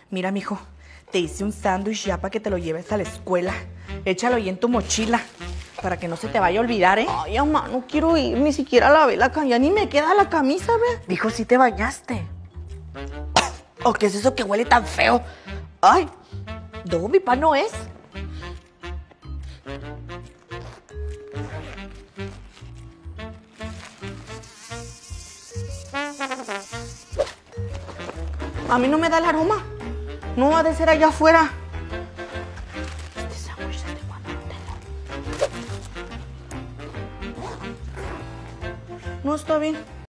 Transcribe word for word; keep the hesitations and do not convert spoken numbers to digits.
Mira, mijo, te hice un sándwich ya para que te lo lleves a la escuela. Échalo ahí en tu mochila para que no se te vaya a olvidar, ¿eh? Ay, mamá, no quiero ir, ni siquiera lavé la camisa, ya ni me queda la camisa, ¿ves? Dijo, sí te bañaste. ¿O qué es eso que huele tan feo? Ay, No, mi pan no es. a mí no me da el aroma. No ha de ser allá afuera. Este sándwich desde cuándo lo tengo. No está bien.